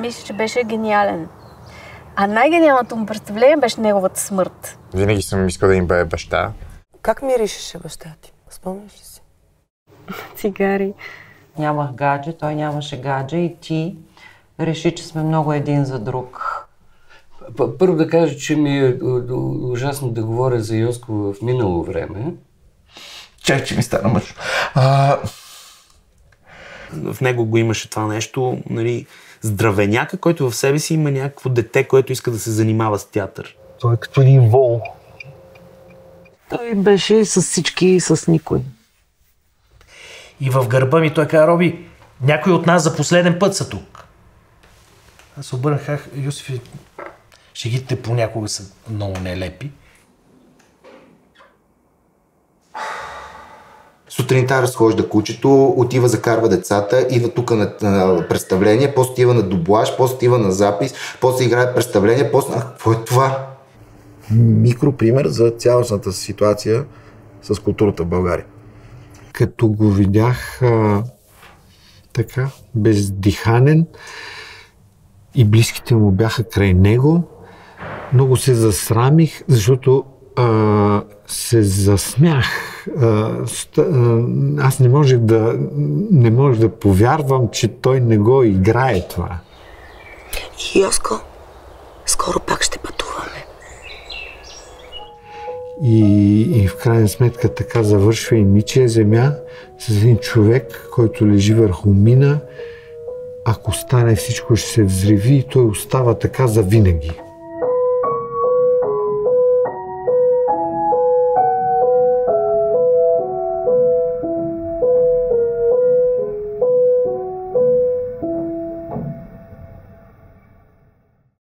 мисля, че беше гениален. А най-гениалното му представление беше неговата смърт. Винаги съм искал да им бъде баща. Как миришеше баща ти? Спомняш ли си? Цигари. Нямах гадже, той нямаше гадже и ти реши, че сме много един за друг. Първо да кажа, че ми е ужасно да говоря за Йоско в минало време. Чак, че ми стана мъж. В него го имаше това нещо, нали, здравеняка, който в себе си има някакво дете, което иска да се занимава с театър. Той е като един вол. Той беше с всички и с никой. И в гърба ми той каза: Роби, някой от нас за последен път са тук. Аз обърнах: Йосиф, шегите понякога са много нелепи. Сутринта разхожда кучето, отива закарва децата, идва тук на представление, после отива на дублаж, после отива на запис, после играе представление, после... Какво е това? Микропример за цялостната ситуация с културата в България. Като го видях така, бездиханен и близките му бяха край него, много се засрамих, защото се засмях. Аз не можех да повярвам, че той не го играе това. Йоско, скоро пак ще пътуваме. И в крайна сметка така завършва и Ничия земя с един човек, който лежи върху мина. Ако стане, всичко ще се взриви и той остава така завинаги.